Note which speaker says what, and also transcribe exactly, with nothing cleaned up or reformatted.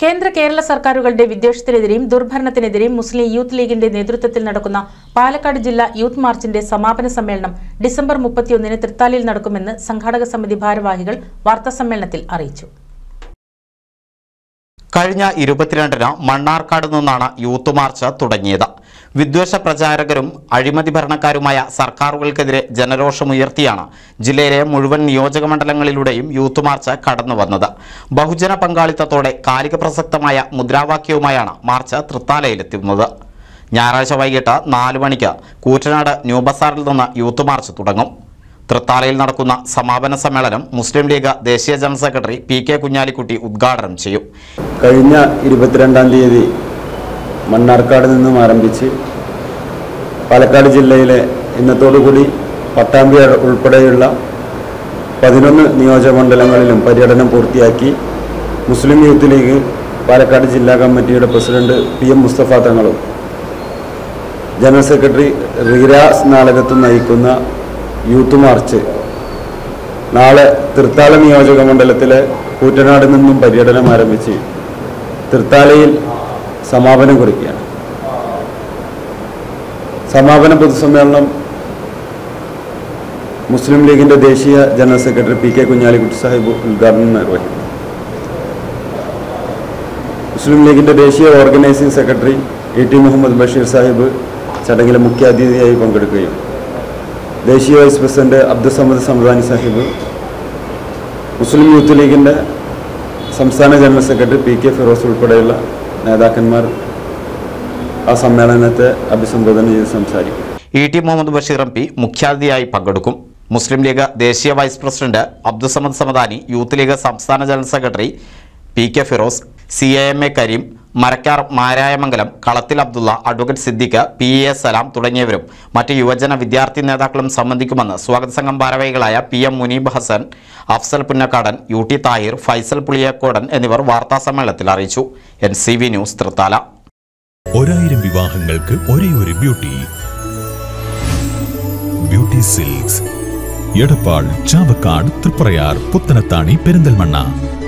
Speaker 1: കേന്ദ്ര കേരള സർക്കാരുകളുടെ വിദ്വേഷത്തിനെതിരെയും ദുർഭരണത്തിനെതിരെയും മുസ്ലിം യൂത്ത് ലീഗിന്റെ നേതൃത്വത്തിൽ നടക്കുന്ന പാലക്കാട് ജില്ലാ യൂത്ത് മാർച്ചിന്റെ സമാപന സമ്മേളനം ഡിസംബർ മുപ്പത്തിയൊന്നിന് തൃത്താലയിൽ നടക്കുമെന്ന് സംഘാടക സമിതി ഭാരവാഹികൾ വാർത്താസമ്മേളനത്തിൽ അറിയിച്ചു.
Speaker 2: കഴിഞ്ഞ ഇരുപത്തിരണ്ടിന് മണ്ണാർക്കാട് നിന്നാണ് യൂത്ത് മാർച്ച് തുടങ്ങിയത്. വിദ്വേഷ പ്രചാരകരും അഴിമതി ഭരണക്കാരുമായ സർക്കാരുകൾക്കെതിരെ ജനരോഷമുയർത്തിയാണ് ജില്ലയിലെ മുഴുവൻ നിയോജക മണ്ഡലങ്ങളിലൂടെയും യൂത്ത് മാർച്ച് കടന്നു വന്നത്. ബഹുജന പങ്കാളിത്തത്തോടെ കാലിക പ്രസക്തമായ മുദ്രാവാക്യവുമായാണ് മാർച്ച് തൃത്താലയിലെത്തുന്നത്. ഞായറാഴ്ച വൈകിട്ട് നാല് മണിക്ക് കൂറ്റനാട് ന്യൂ ബസാറിൽ നിന്ന് യൂത്ത് മാർച്ച് തുടങ്ങും. തൃത്താലയിൽ നടക്കുന്ന സമാപന സമ്മേളനം മുസ്ലിം ലീഗ് ദേശീയ general secretary P K Kunhalikutty ഉദ്ഘാടനം ചെയ്യും.
Speaker 3: കഴിഞ്ഞ ഇരുപത്തിരണ്ടാം തീയതി മണ്ണാർക്കാട് നിന്നും ആരംഭിച്ച് പാലക്കാട് ജില്ലയിലെ ഇന്നത്തോടുകൂടി പട്ടാമ്പി ഉൾപ്പെടെയുള്ള പതിനൊന്ന് നിയോജകമണ്ഡലങ്ങളിലും പര്യടനം പൂർത്തിയാക്കി മുസ്ലിം യൂത്ത് ലീഗ് പാലക്കാട് ജില്ലാ കമ്മിറ്റിയുടെ പ്രസിഡന്റ് പി എം മുസ്തഫ തങ്ങളും ജനറൽ സെക്രട്ടറി റീരാസ് നാളകത്തും നയിക്കുന്ന യൂത്ത് മാർച്ച് നാളെ തൃത്താല നിയോജക മണ്ഡലത്തിലെ കൂറ്റനാട് നിന്നും പര്യടനം ആരംഭിച്ച് തൃത്താലയിൽ സമാപനം കുറിക്കുകയാണ്. സമാപന പൊതുസമ്മേളനം മുസ്ലിം ലീഗിന്റെ ദേശീയ general secretary P K Kunhalikutty Sahib ഉദ്ഘാടനം നിർവഹിക്കും. മുസ്ലിം ലീഗിന്റെ ദേശീയ organising secretary A T Muhammad Basheer Sahib ചടങ്ങിലെ മുഖ്യാതിഥിയായി പങ്കെടുക്കുകയും ദേശീയ vice president Abdul Samad Samadani Sahib, Muslim youth ലീഗിന്റെ സംസ്ഥാന general secretary P K Firoz ഉൾപ്പെടെയുള്ള നേതാക്കന്മാർ ആ സമ്മേളനത്തെ അഭിസംബോധന ചെയ്ത് സംസാരിക്കും.
Speaker 2: E T Muhammad Basheer M P മുഖ്യാതിഥിയായി പങ്കെടുക്കും. മുസ്ലിം ലീഗ് ദേശീയ vice president Abdul Samad Samadani, youth League സംസ്ഥാന general secretary P K Firoz, C A M A Kareem, Marakkar Marayamangalam, Kalathil Abdulla, advocate Siddique, P A Salam തുടങ്ങിയവരും മറ്റ് യുവജന വിദ്യാർത്ഥി നേതാക്കളും സംബന്ധിക്കുമെന്ന് സ്വാഗത സംഘം ഭാരവാഹികളായ P M Muneeb Hasan, Afsal Punnakkadan, U T Thahir, Faisal Puliyakkodan എന്നിവർ വാർത്താ സമ്മേളനത്തിൽ അറിയിച്ചു. N C V news Thrithala.
Speaker 4: ഒരായിരം വിവാഹങ്ങൾക്ക് ഒരേ ഒരു beauty beauty silks, Edappal, Chavakkad, Triprayar, Puthanathani, Perinthalmanna.